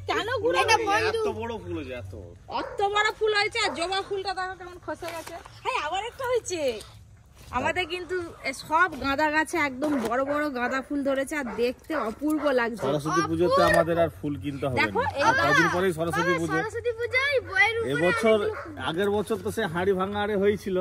কেন ঘুরে এটা বন্ধু এত বড় ফুল হয়েছে অত বড় ফুল হয়েছে আর জবা ফুলটা দেখো কেমন খসে গেছে হ্যাঁ আবার একটা হয়েছে আমাদের কিন্তু সব গাঁদা গাছে একদম বড় বড় গাঁদা ফুল ধরেছে আর দেখতে অপূর্ব লাগছে সরস্বতী পূজাতে আমাদের আর ফুল কিনতে হবে না কয়েকদিন পরেই সরস্বতী পূজা এবছর আগের বছর তো সে হাঁড়ি ভাঙা আরে হয়েছিল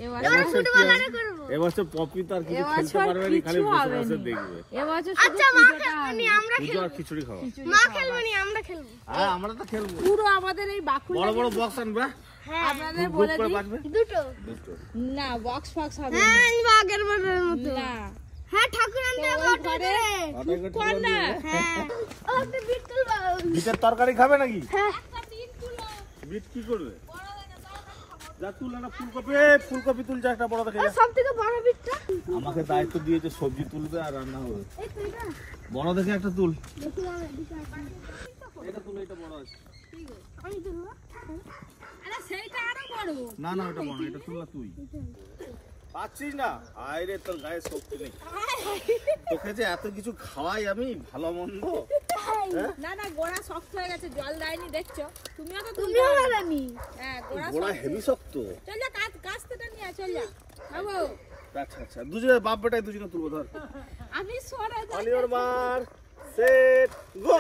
এবছর পপি তো আর কিছু খেলতে পারবে না খালি বসে বসে দেখবে এবছর আচ্ছা মা খেলবনি আমরা খেলবো খিচুড়ি খাওয়া মা খেলবনি আমরা খেলবো হ্যাঁ আমরা তো খেলবো পুরো আমাদের এই বাকুল বড় বড় বক্স আনবা আপনাদের বলে দিই দুটো না বক্স ফক্স হবে না হ্যাঁ বাগের মনের মতো না হ্যাঁ ঠাকুর আনতে হবে কোন না হ্যাঁ ও তো বিট তুলবা বিটের তরকারি খাবে নাকি হ্যাঁ একটা বিট তুলো বিট কি করবে যা তুল না ফুলকপি তুলছে একটা বড় দেখে যা সবথেকে বড় বিটটা আমাকে দায়িত্ব দিয়েছে সবজি তুলবে আর রান্না হবে এই তো এটা বড় দেখে একটা তুল দেখি আমি এটা তুল এটা বড় আছে আমি তুলবো আরে সেইটা আরো বড় না না ওটা বড় এটা তুললা তুই পাচ্ছিস না আইরে তোর গায়ে শক্তি নেই তোকে যে এত কিছু খাওয়াই আমি ভালো মন্দ না না গোড়া শক্ত হয়ে গেছে জল দেয়নি দেখছো তুমিও তো তুমিও লাগানি হ্যাঁ গোড়া হেভি শক্ত চল যা কাস্তেটা নিয়ে চল যা বাবু আচ্ছা আচ্ছা দুজনে বাপ বেটাই দুজনে তুলবো ধর আমি সরে যাই অলিওর মার সেট গো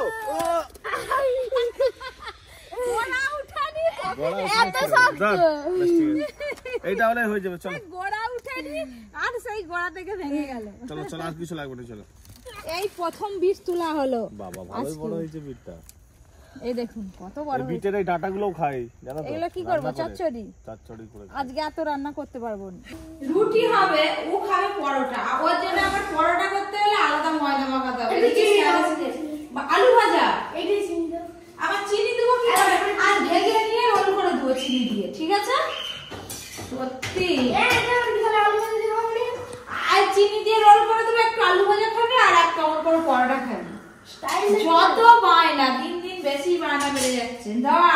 গোড়া উঠানি এত শক্ত এইটা হলে হয়ে যাবে চলো গোড়া উঠানি আর সেই গোড়া থেকে ভেঙে গেল চলো চলো আর কিছু লাগবে না চলো এই প্রথম বীজ তোলা হলো বাবা ভালোই বড় হয়েছে বিটটা এই দেখুন কত বড় এই বিটের এই ডাটাগুলোও খাই জানো তো এগুলো কি করব চচ্চড়ি করে আজকে এত রান্না করতে পারবো না রুটি হবে ও খাবে পরোটা ওর জন্য আবার পরোটা করতে হলে আলাদা ময়দা মাখাতে হবে আলু ভাজা এইটাই চিনি দাও আবার চিনি দেবো কি করে আর ভেজে নিয়ে রোল করে দেবো চিনি দিয়ে ঠিক আছে সত্যি এটা বিকালে আলু ভাজা দিয়ে হবে আর চিনি দিয়ে রোল করে দেবো একটু আলু ভাজা খাবে আর এক কামড় করে পরোটা খাবে যত বায়না দিন দিন বেশি বায়না বেড়ে যাচ্ছে দাও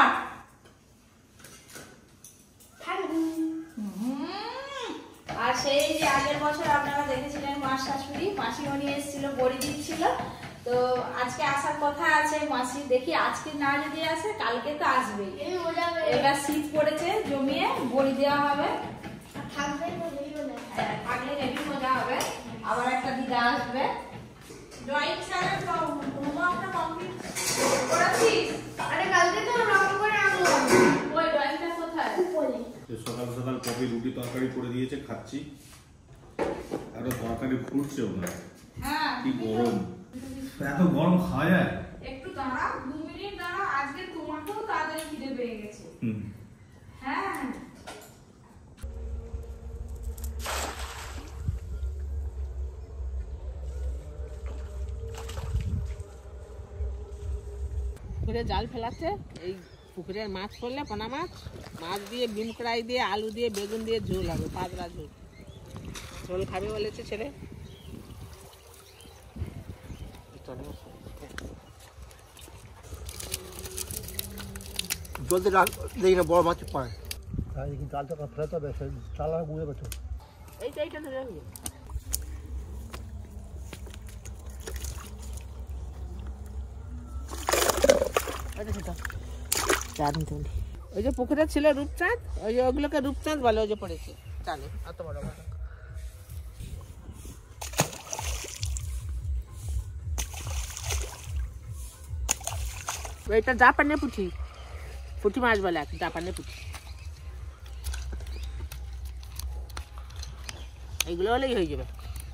আর সেই যে আগের বছর আপনারা দেখেছিলেন মাস শাশুড়ি মাসিমণি এসেছিল বড়ি দিচ্ছিল তো আজকে আসার কথা আছে মাসি দেখি আজকে না যদি আসে কালকে তো আসবে এবার শীত পড়েছে জমিয়ে বড়ি দেওয়া হবে থাকলে হেভি মজা হবে আবার একটা দিদা আসবে ড্রয়িং স্যারের হোমওয়ার্কটা কমপ্লিট করেছিস আরে কালকে তো রং করে আনলো ওই ড্রয়িংটা কোথায় উপরে সকাল সকাল কপি রুটি তরকারি করে দিয়েছে খাচ্ছি আর তরকারি ফুটছেও না হ্যাঁ কি গরম এত গরম খাওয়া যায় একটু দাঁড়াও 2 মিনিট দাঁড়াও আজকে তোমাকেও তাড়াতাড়ি খিদে পেয়ে গেছে হ্যাঁ পুকুরে জাল ফেলাচ্ছে এই পুকুরের মাছ পড়লে পোনা মাছ মাছ দিয়ে বিন কড়াই দিয়ে আলু দিয়ে বেগুন দিয়ে ঝোল হবে পাতলা ঝোল ঝোল খাবে বলেছে ছেলে জলদি দেখি না বড় মাছ পায় কিন্তু জালটা ফেলাতে হবে চালা বুঝে গেছো এইটা ধরে রাখবে ওই যে পুকুরে ছিল রূপচাঁদ ওই যে ওগুলোকে রূপচাঁদ বলে ওই যে পড়েছে জানি এত বড় বড় এটা জাপানের পুঁটি পুঁটি মাছ বলে জাপানের পুঁটি এইগুলো হলেই হয়ে যাবে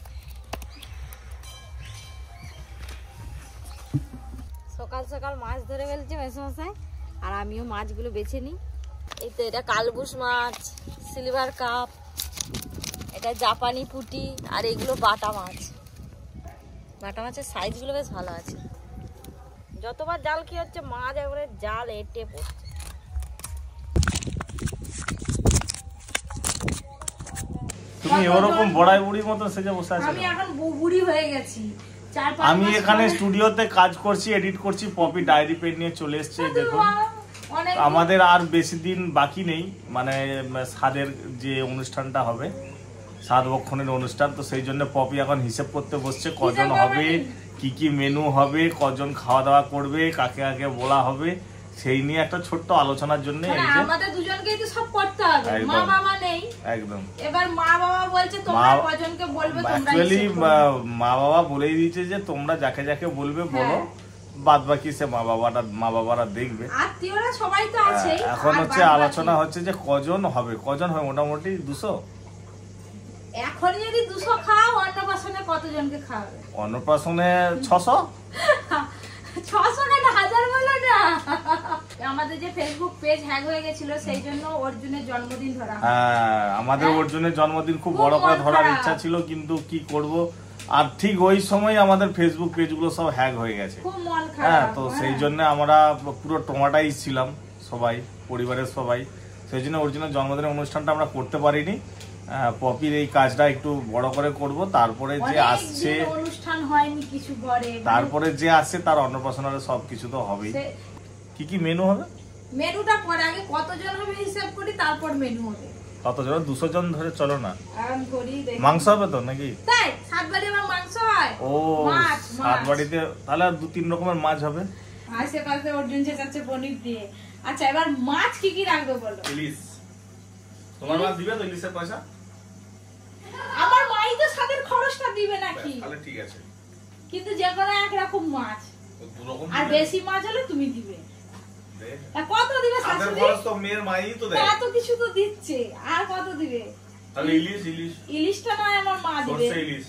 সকাল সকাল মাছ ধরে ফেলছে মেসোমশাই আর আমিও মাছগুলো বেছে নিই এই তো এটা কালবুশ মাছ সিলভার কাপ এটা জাপানি পুঁটি আর এগুলো বাটা মাছের সাইজগুলো বেশ ভালো আছে যতবার জাল কি হচ্ছে মাছ একবারে জাল এঁটে পড়ছে তুমি ওরকম বড়াই বুড়ির মতো সেজে বসে আছো আমি এখন বুড়ি হয়ে গেছি আমি এখানে স্টুডিওতে কাজ করছি এডিট করছি পপি ডায়েরি পেন নিয়ে চলে এসেছে দেখুন আমাদের আর বেশি দিন বাকি নেই মানে স্বাদের যে অনুষ্ঠানটা হবে স্বাদ বক্ষণের অনুষ্ঠান তো সেই জন্য পপি এখন হিসেব করতে বসছে কজন হবে কি মেনু হবে, কজন খাওয়া দাওয়া করবে, কাকে কাকে বলা হবে, সেই নিয়ে একটা ছোট্ট আলোচনার জন্য আমাদের দুজনকেই তো সব করতে হবে, মা বাবা নেই একদম। এবার মা বাবা বলছে তোমরা কজনকে বলবে, তোমরা অ্যাকচুয়ালি মা বাবা বলেই দিয়েছে যে তোমরা যাকে যাকে বলবে বলো, বাদ বাকি সে মা বাবারা দেখবে। আত্মীয়রা সবাই তো আছে। এখন হচ্ছে আলোচনা হচ্ছে যে কজন হবে মোটামুটি 200। এখন যদি 200 খাও, অন্নপ্রাশনে কতজনকে খাওয়াবে? অন্নপ্রাশনে 600 কেন 1000 বলো না। আমাদের যে ফেসবুক পেজ হ্যাক হয়ে গেছিল, সেই জন্য অর্জুনের জন্মদিন ধরা। হ্যাঁ, আমাদের অর্জুনের জন্মদিন খুব বড় করে ধরার ইচ্ছা ছিল, কিন্তু কি করব, আর ঠিক ওই সময় আমাদের ফেসবুক পেজগুলো সব হ্যাক হয়ে গেছে। হ্যাঁ, তো সেই জন্য আমরা পুরো টমাটাইজ ছিলাম সবাই, পরিবারের সবাই। সেই জন্য অর্জুনের জন্মদিনের অনুষ্ঠানটা আমরা করতে পারিনি। পপির এই কাজটা একটু বড় করে করব, তারপরে যে আসছে অনুষ্ঠান হয়নি কিছু করে, তারপরে যে আসছে তার অন্নপ্রাশনের সবকিছু তো হবেই। কি মেনু হবে? মেনুটা পরে, আগে কতজন হবে হিসাব করি, তারপর মেনু হবে। কতজন? 200 জন ধরে চলো না। মাংস হবে তো নাকি? তাই সাতবাড়ি আমার মাংস হয়। ও, সাতবাড়িতে তাহলে 2-3 রকমের মাছ হবে। আশেপাশে অর্জুন চেঁচাচ্ছে পনির দিয়ে। আচ্ছা, এবার মাছ কি কি রাখবে বলো? ইলিশ। তোমার মা দিবে তো ইলিশের পয়সা? আমার মাই তো সাদের খরচটা দিবে নাকি? তাহলে ঠিক আছে, কিন্তু যে কোনো এক রকম মাছ, আর বেশি মাছ হলে তুমি দিবে। কত দিবে শাশুড়ি? খরচ তো মেয়ের মাই তো দেয়। এত কিছু তো দিচ্ছে, আর কত দিবে? তাহলে ইলিশটা নয় আমার মা দিবে। সরষে ইলিশ।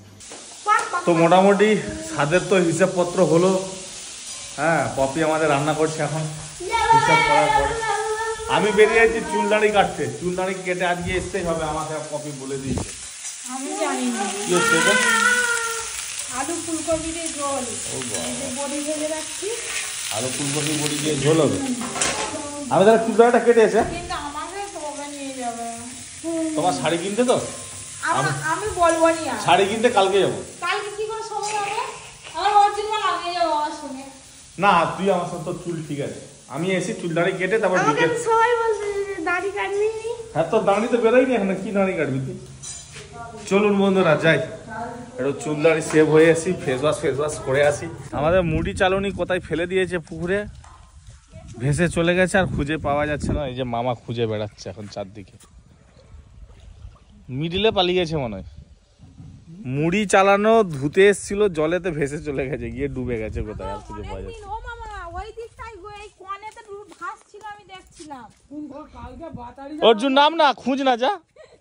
তো মোটামুটি সাদের তো হিসাবপত্র হলো। হ্যাঁ, পপি আমাদের রান্না করছে এখন হিসাব করার পরে। আমি বেরিয়ে যাচ্ছি চুল দাড়ি কাটতে। চুল দাড়ি কেটে আজকে আসতেই হবে, আমাকে পপি বলে দিয়েছে। আমি জানি না কি হচ্ছে এটা? আলু ফুলকপি দিয়ে ঝোল। বড়ি ভেজে রাখছি। আলু ফুলকপি বড়ি দিয়ে ঝোল হবে। আমি তাহলে চুল দাড়িটা কেটে এসে কিন্তু আমাকে কবে নিয়ে যাবে? তোমার শাড়ি কিনতে তো আমি বলবো না। শাড়ি কিনতে কালকে যাবো। কালকে কি করে সময় হবে? আমার অর্জুন মাল আগে যাবো আমার সঙ্গে। না, তুই আমার সাথে তো চুল ঠিক আছে। আমি এসে চুল দাড়ি কেটে তারপর বিকেল। সবাই বলছে দাড়ি কাটবি। হ্যাঁ, তো দাড়ি তো বেরোয়নি এখন, কি দাড়ি কাটবি তুই? চলুন বন্ধুরা যাই, একটু চুল দাড়ি সেভ হয়ে আসি, ফেস ওয়াশ করে আসি। আমাদের মুড়ি চালনি কোথায় ফেলে দিয়েছে পুকুরে, ভেসে চলে গেছে, আর খুঁজে পাওয়া যাচ্ছে না। এই যে মামা খুঁজে বেড়াচ্ছে এখন চারদিকে। মিডিলে পালিয়ে গেছে মনে হয়। মুড়ি চালানো ধুতে এসছিল, জলেতে ভেসে চলে গেছে, গিয়ে ডুবে গেছে কোথায়, আর খুঁজে পাওয়া যাচ্ছে। অর্জুন নাম না, খুঁজ না, যা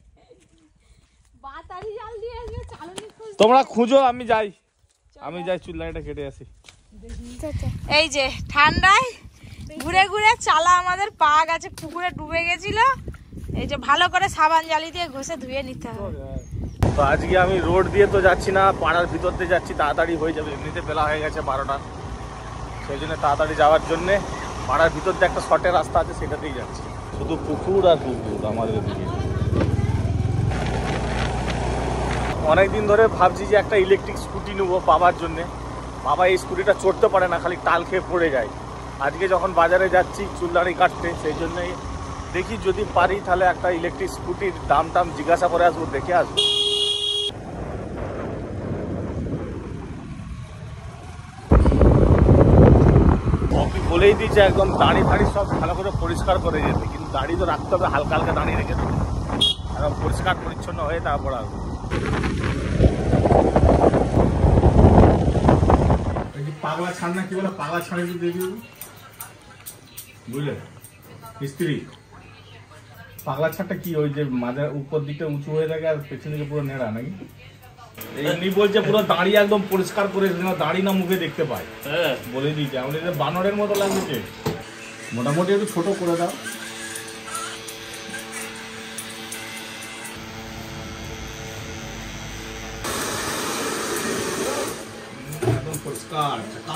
তোমরা খুঁজো, আমি যাই চুল দাড়িটা কেটে আসি। এই যে ঠান্ডায় ঘুরে ঘুরে চালা আমাদের পা গেছে, পুকুরে ডুবে গেছিল। এই যে ভালো করে সাবান জালি দিয়ে ঘষে ধুয়ে নিতে হবে। তো আজকে আমি রোড দিয়ে তো যাচ্ছি না, পাড়ার ভিতর দিয়ে যাচ্ছি, তাড়াতাড়ি হয়ে যাবে। এমনিতে বেলা হয়ে গেছে 12টা, সেই জন্য তাড়াতাড়ি যাওয়ার জন্যে পাড়ার ভিতর দিয়ে একটা শর্টের রাস্তা আছে, সেটাতেই যাচ্ছি। শুধু পুকুর আর পুকুর আমাদের দিকে। অনেকদিন ধরে ভাবছি যে একটা ইলেকট্রিক স্কুটি নেবো বাবার জন্যে। বাবা এই স্কুটিটা চড়তে পারে না, খালি টাল খেয়ে পড়ে যায়। আজকে যখন বাজারে যাচ্ছি চুল দাড়ি কাটতে, সেই জন্যই দেখি যদি পারি তাহলে একটা ইলেকট্রিক স্কুটির দাম জিজ্ঞাসা করে আসবো, দেখে আসবো। পপি বলেই দিয়েছে একদম দাড়ি ফাড়ি সব ভালো করে পরিষ্কার করে যেতে, কিন্তু দাড়ি তো রাখতে হবে, হালকা হালকা দাঁড়িয়ে রেখে দেবে, একদম পরিষ্কার পরিচ্ছন্ন হয়ে তারপর আসবো। পাগলা ছাড় না কি বলে, পাগলা ছাড়ে একটু দেখি, বুঝলে স্ত্রী পাগলা ছাড়টা কি, ওই যে মাঝে উপর দিকটা উঁচু হয়ে থাকে আর পেছন দিকে পুরো নেড়া নাকি? এমনি বলছে পুরো দাড়ি একদম পরিষ্কার করে, দাড়ি না মুখে দেখতে পায়। হ্যাঁ, বলে দিয়েছে। আমাদের বানরের মতো লাগছে, মোটামুটি একটু ছোট করে দাও। একদম পরিষ্কার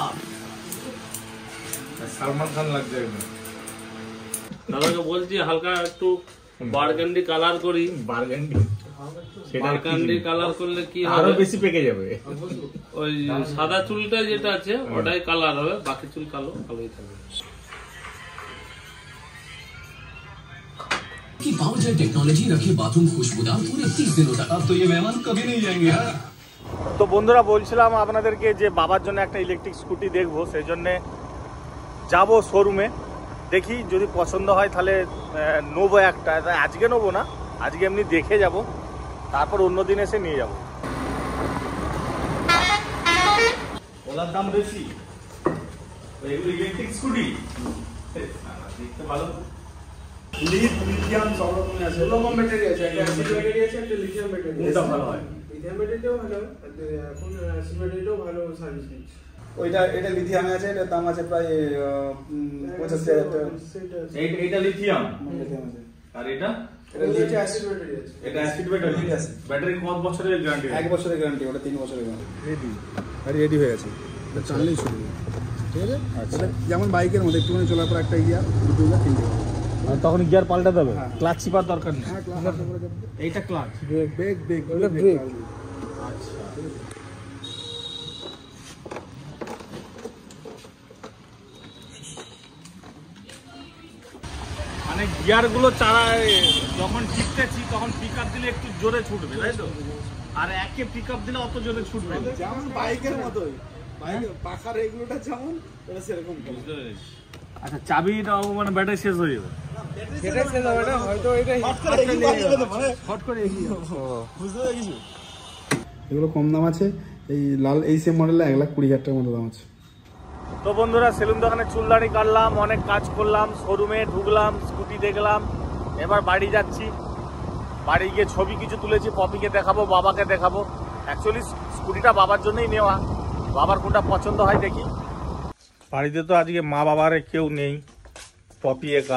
সালমান খান লাগছে একদম। দাদাকে বলছি হালকা একটু বারগান্ডি কালার করি। বারগান্ডি কালার করলে কি হবে, আরো বেশি পেকে যাবে। ওই সাদা চুলটা যেটা আছে ওটাই কালার হবে, বাকি চুল কালোই থাকবে। कि बाउंसर टेक्नोलॉजी रखे बाथरूम खुशबूदार पूरे 30 दिनों तक। अब तो ये मेहमान कभी नहीं जाएंगे यार। তো বন্ধুরা বলছিলাম আপনাদেরকে যে বাবার জন্য একটা ইলেকট্রিক স্কুটি দেখবো, সেই জন্যে যাবো শোরুমে, দেখি যদি পছন্দ হয় তাহলে নেবো একটা। আজকে নেবো না, আজকে এমনি দেখে যাব, তারপর অন্য দিন এসে নিয়ে যাব। ওলার দাম বেশি, এগুলো ইলেকট্রিক স্কুটি দেখতে ভালো। লিথিয়াম সব রকমের আছে, কম ব্যাটারি আছে, একটা অ্যাসিড ব্যাটারি আছে, একটা লিথিয়াম ব্যাটারি। কোনটা ভালো হয়? লিথিয়াম ব্যাটারিটাও ভালো, এখন অ্যাসিড ব্যাটারিটাও ভালো সার্ভিস দিচ্ছে। এটা লিথিয়ামে আছে, এটার দাম আছে প্রায় 75,000 টাকা। এইটা লিথিয়াম লিথিয়াম আছে। আর এটা এটা অ্যাসিড ব্যাটারি আছে। এটা অ্যাসিড ব্যাটারি আছে। ব্যাটারি কত বছরের গ্যারান্টি? 1 বছরের গ্যারান্টি, ওটা 3 বছরের গ্যারান্টি। রেডি হয়ে গেছে, এটা চাললেই শুরু হবে। ঠিক আছে? আচ্ছা, যেমন বাইকের মধ্যে একটুখানি চলার পর একটা গিয়ার, দুটো গিয়ার, তিনটে গিয়ার। আর তখন গিয়ার পাল্টে দেবে, ক্লাচ চিপার দরকার নেই। হ্যাঁ, ক্লাস করে দেবে। এইটা ক্লাচ, ব্রেক ব্রেক ব্রেক ওটা ব্রেক। আচ্ছা। মানে গিয়ারগুলো চালায় যখন টিপতেছি তখন পিক আপ দিলে একটু জোরে ছুটবে, তাই তো? আর একে পিক আপ দিলে অত জোরে ছুটবে না। যেমন বাইকের মতোই, বাইকের পাখার এগুলোটা যেমন এটা সেরকম। আচ্ছা, চাবিটা মানে ব্যাটারি শেষ হয়ে যাবে। এটা শেষ হবে না, হয়তো এটা হট করে এগিয়ে বুঝতে পেরেছি। এগুলো কম দাম আছে, এই লাল এই সেম মডেলে 1,20,000 টাকার মতো দাম আছে। তো বন্ধুরা, সেলুন দোকানে চুলদাড়ি কাটলাম, অনেক কাজ করলাম, শোরুমে ঢুকলাম, স্কুটি দেখলাম, এবার বাড়ি যাচ্ছি। বাড়ি গিয়ে ছবি কিছু তুলেছি, পপিকে দেখাবো, বাবাকে দেখাবো। অ্যাকচুয়ালি স্কুটিটা বাবার জন্যই নেওয়া, বাবার কোনটা পছন্দ হয় দেখি। বাড়িতে তো আজকে মা বাবার কেউ নেই, পপি একা,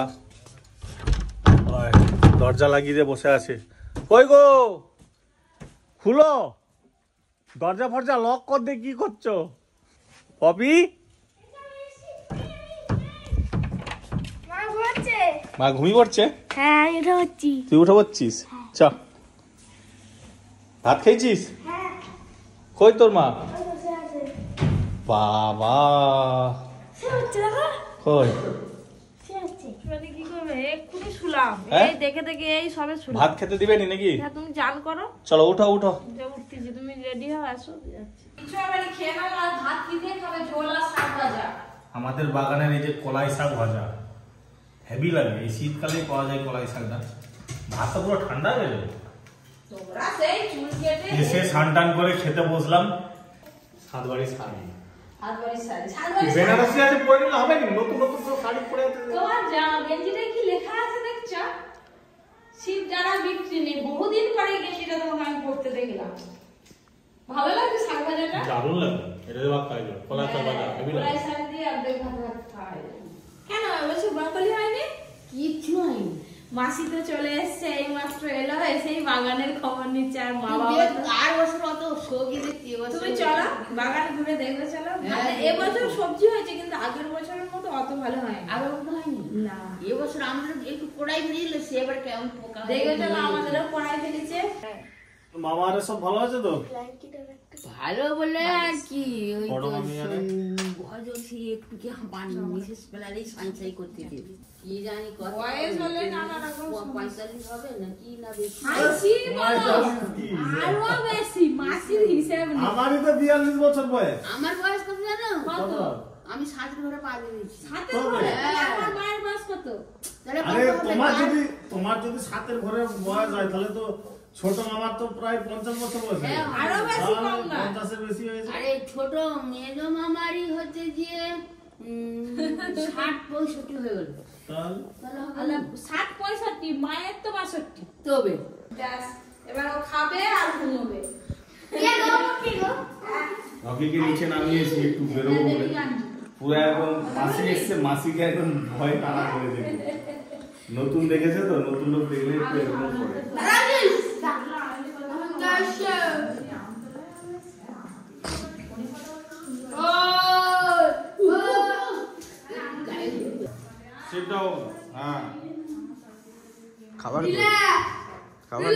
দরজা লাগিয়ে দিয়ে বসে আছে। কই গো, খুলো দরজা ফরজা, লক কর দিয়ে কি করছো? পপি, মা ঘুমিয়ে পড়ছে? হ্যাঁ, এটা হচ্ছি। তুই উঠে পড়ছিস? চ, ভাত খেয়েছিস? কই তোর মা? বাবা কই? কি করবে? এক্ষুনি শুলাম, হ্যাঁ? এই দেখে দেখে এই সবে শুলাম। ভাত খেতে দিবেনি নাকি? হ্যাঁ, তুমি চান করো। চলো উঠো উঠো। যে উঠতেছি, তুমি রেডি হও, আসো, যাচ্ছি। কিছু হবে না, খেয়ে নাও। আর ভাত কি দিয়ে খাবে? ঝোল আর শাক ভাজা। আমাদের বাগানের এই যে কলাই শাক ভাজা হেভি লাগে, এই শীতকালে পাওয়া যায় কলাই শাকটা। ভাতটা পুরো ঠান্ডা হয়ে যাবে। তোমরা সেই চুল কেটে এসে স্নান টান করে খেতে বসলাম। সাতবাড়ি শাড়ি, হাতবাড়ি শাড়ি, হাতবাড়ি শাড়ি। বেনারসি আছে পরে নিলে হবে না? নতুন নতুন সব শাড়ি পরে আছে। তোমার জামা গেঞ্জিতে কি লেখা আছে দেখছো? শীত যারা বিক্রি নেই, বহুদিন পরে গিয়ে সেটা তোমাকে আমি পড়তে দেখলাম। ভালো লাগছে শাক ভাজাটা? দারুণ লাগে। এটা দিয়ে ভাত খাই যাবে, কলাই শাক ভাজা হেভি লাগে। কলাই শাক দিয়ে অর্ধেক ভাত ভাত খাওয়া যায়। কেন এবছর ব্রকলি হয়নি? কিচ্ছু হয়নি। মাসি তো চলে এসছে, এই মাত্র এলো, এসেই বাগানের খবর নিচ্ছে। আর মা বাবা আর বছর অত সবজি দেখছি, তুমি চলো বাগান ঘুরে দেখবে, চলো। এবছর সবজি হয়েছে, কিন্তু আগের বছরের মতো অত ভালো হয় আবার হয়নি না। এবছর আমরা একটু কড়াই ফেলে সে এবার কেমন পোকা দেখবে, চলো, আমাদেরও পড়াই ফেলেছে। মামারা সব ভালো আছে তো? ভালো বলে আর কি, ওই বড় তো মামি আরে? হয়তো সে একটু কি মিসেস পেলারেই সঞ্চয় করতে দিবে, কি জানি কত বয়স হলে নানা রকম 45 হবে না কি না বেশি। মাসি বলো, আরো বেশি। মাসির হিসাব নেই। আমারই তো 42 বছর বয়স। আমার বয়স কত জানো? কত? আমি 7 ঘরে পা দিয়েছি। সাথে করে? আমার মায়ের বয়স কত? তাহলে আরে কত হবে? তোমার যদি 7 ঘরে বয়স হয় তাহলে তো ছোট মামার তো প্রায় 50 বছর বয়স। আরো বেশি কম না। 50 এর বেশি হয়েছে। আরে ছোট মেজো মামারই হচ্ছে যে 60-65 হয়ে গেল। তাহলে 60-65, মায়ের তো 62। তবে ব্যাস, এবার ও খাবে আর ঘুমোবে। রকিকে নিচে নামিয়েছি একটু বেরোবো বলে। পুরো একদম মাসি এসছে, মাসিকে একদম ভয় টানা করে দেবে। নতুন দেখেছে তো, নতুন লোক দেখলে একটু এরকম করে। সেটাও হ্যাঁ, খাবার খাবার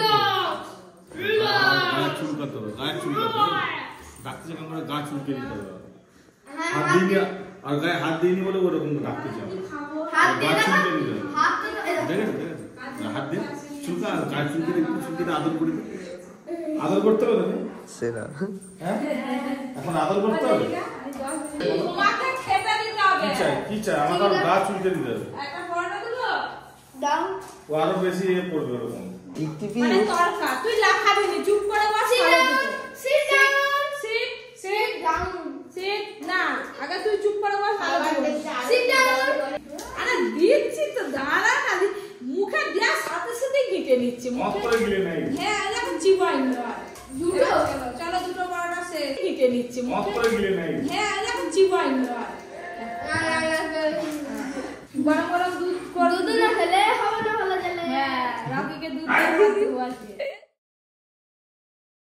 গায়ে চুলকাতে হবে, গায়ে চুলকাতে হবে। ডাক্তার যেখান করে গা চুলকে দিতে হবে। হাত দিইনি, আর গায়ে হাত দিইনি বলে ওরকম ডাকতে চাও। গা চুলকে দিতে হবে। দেখেছো দেখেছো, হাত দিয়ে চুলকা, গায়ে চুলকে একটু চুলকে আদর করে আদর করতে হবে। সেরা। হ্যাঁ এখন আদর করতে হবে। তোমাকে খেতে দিতে হবে। কি চাই আমাকে আর গা চুলকে দিতে হবে। একটা পরোটা দেবো দাও। ও আরো বেশি করবে ওরকম। মানে তরকা তুই লাফাবি না, চুপ করে বস। Sit down sit down sit না, আগে তুই চুপ করে বস। Sit down. আরে দিচ্ছি তো, দাঁড়া না, মুখে দেওয়ার সাথে সাথে গিটে নিচ্ছে মত করে গিলে নাই। হ্যাঁ এখন চিবাই না দুটো, চলো দুটো পরোটা সে গিটে নিচ্ছে মত করে গিলে নাই। হ্যাঁ এখন চিবাই না। গরম গরম দুধ করে দুধ না খেলে হবে না, ভালো চলে। হ্যাঁ রকিকে দুধ দিয়ে